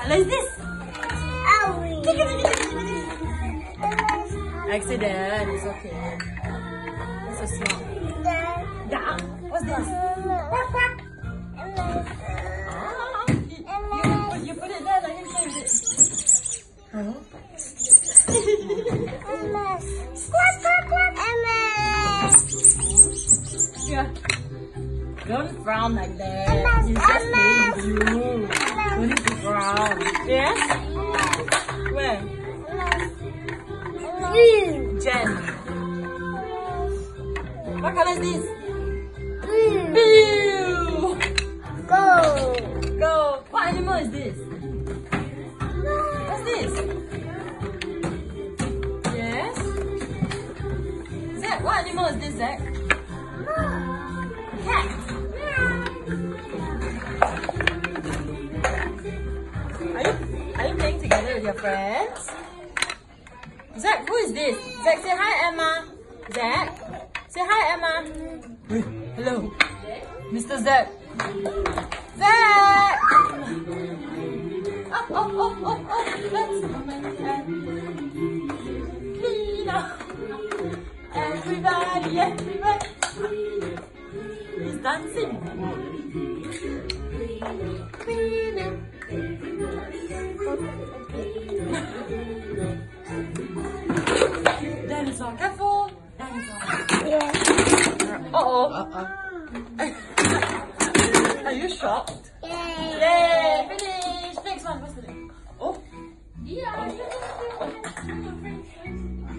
color is this? Accident. It's okay. It's a small. Duck. What's this? You put it there. Let him play with it. Huh? Yeah. Don't frown like that. He's just playing with you. You need to frown. Yes? Where? Jen. What color is this? Blue. Go. Go. What animal is this? What's this? Yes? Zach, what animal is this, Zach? Cat. Are you playing together with your friends? Zach, who is this? Zach, say hi, Emma. Zach, say hi, Emma. Hey, hello, Mr. Zach. Zach! Oh, let's clean up. Everybody. He's dancing. Clean up. Dinosaur, careful! Dinosaur. Yeah. Uh-oh. Are you shocked? Yay. Yay! Finish! Next one, what's the name? Oh! Yeah!